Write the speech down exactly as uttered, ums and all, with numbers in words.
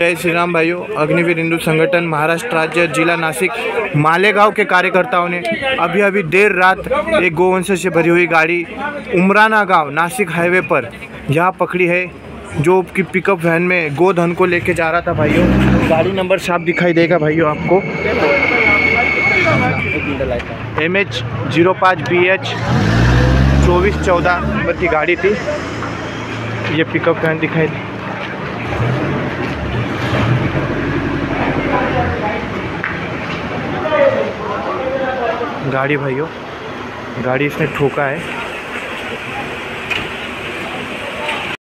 जय श्री राम भाइयों। अग्निवीर हिंदू संगठन महाराष्ट्र राज्य जिला नासिक मालेगांव के कार्यकर्ताओं ने अभी अभी देर रात एक गोवंश से भरी हुई गाड़ी उमराना गांव नासिक हाईवे पर यहाँ पकड़ी है, जो कि पिकअप वैन में गोधन को लेके जा रहा था भाइयों। गाड़ी नंबर साफ दिखाई देगा भाइयों आपको, एम एच जीरो पाँच बी एच चौबीस चौदह नंबर की गाड़ी थी। ये पिकअप वैन दिखाई दे गाड़ी भाइयों, गाड़ी इसने ठोका है।